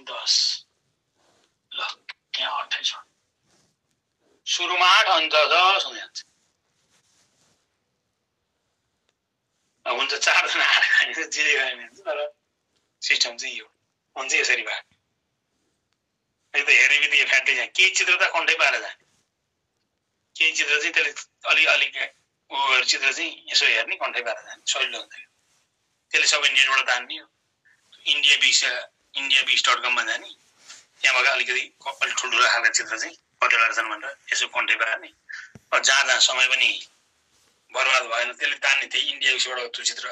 चाहिँ 10 ल यहाँ 28 सुरुमा 8 अन्त 10 हुँदै जान्छ हुन्छ 4 जना 8 खाने जे गर्ने हुन्छ तर सिस्टम चाहिँ यो हुन्छ यसरी भयो एक त हेर्ने बित्तिकै फ्याट्दै जाने केही चित्र त कन्ठै पारेर जाने केही चित्र चाहिँ त्यसले अलि चित्र चाहिँ यसो हेर्ने कन्ठै पारेर जाने सजिलो हुन्छ त्यसले सबै नेटबाट तान्ने india.com मा जाने त्यहाँबाट अलिकति ठुल्ठुलो खालको चित्र चाहिँ कतिवटा छन् भनेर यसो कन्ठै पार्ने जहाँ समय पनि बर्बाद भएन त्यसले तान्ने त्यही india.बाट त्यो चित्र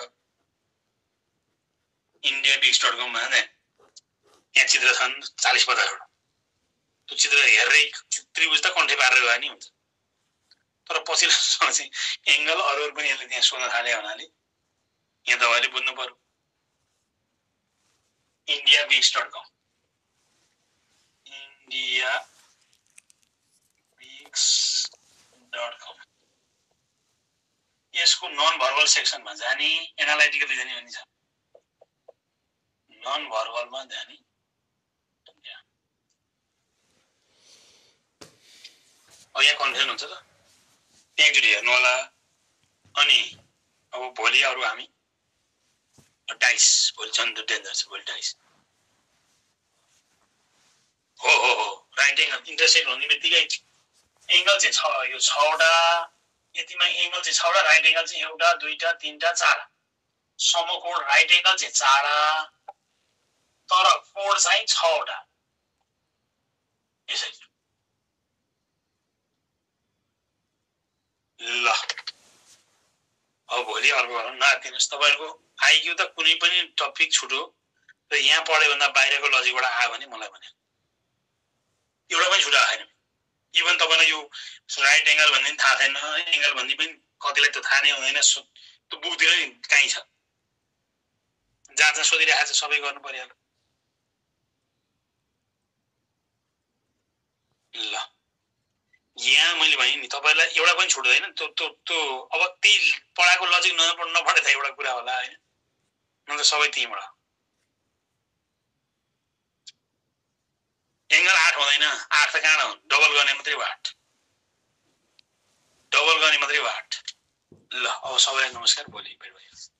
india.com मा जाने त्यहाँ चित्र छन् 40-50 वटा त्यो चित्र हेर्दै त्रिभुज त कन्ठै पारेर गयो नि हुन्छ तर पछिल्लो समय चाहिँ एंगल अरू पनि यसले त्यहाँ सोध्न थाले हुनाले यहाँ तपाईले बुझ्नु पर्यो india.com india.com यसको नन भर्बल सेक्सनमा जाने एनालाइटिकली जाने भनि छ नन भर्बलमा जाने अब यहाँ कन्फ्युजन हुन्छ त त्यहाँ एकचोटि हेर्नु होला अनि अब भोलि अरू हामी डाइस भोलि छन् त डेन्जर छ भोलि डाइस हो राइट एंगल इन्टरसेक्ट हुने बित्तिकै एंगल चाहिँ छ यो 6 वटा यतिमा एंगल चाहिँ 6 वटा राइट एंगल चाहिँ 1 2 3 4 समकोण राइट एंगल चाहिँ 4 तर कोण चाहिँ 6 वटा यसरी ल अब भोलि अर्को गरौँ नआत्तिनुस् तपाईहरुको आइक्यू त कुनै पनि टपिक छुटो र यहाँ पढे भन्दा बाहिरको लजिकबाट आयो भने मलाई भने एउटा पनि छुटा छैन इभन तपाईलाई यो राइट एंगल भन्ने थाहा छैन एंगल भन्ने पनि कतिलाई त थाहा नै हुँदैन त्यो बुकतिर नि कहीँ छ जहाँ सोधिरहेको छ सबै गर्नु पर्यो ल यहाँ मैले भने नि तपाईलाई एउटा पनि छुट्दैन त्यो अब त्यही पढाएको लजिक नपढे त एउटा कुरा होला हैन नत्र सबै त्यहीबाट एंगल 8 हुँदैन 8 त कहाँ हो डबल गर्ने मात्रै हो 8 डबल गर्ने मात्रै हो 8 ल अब सबैलाई नमस्कार भोलि भेट भयो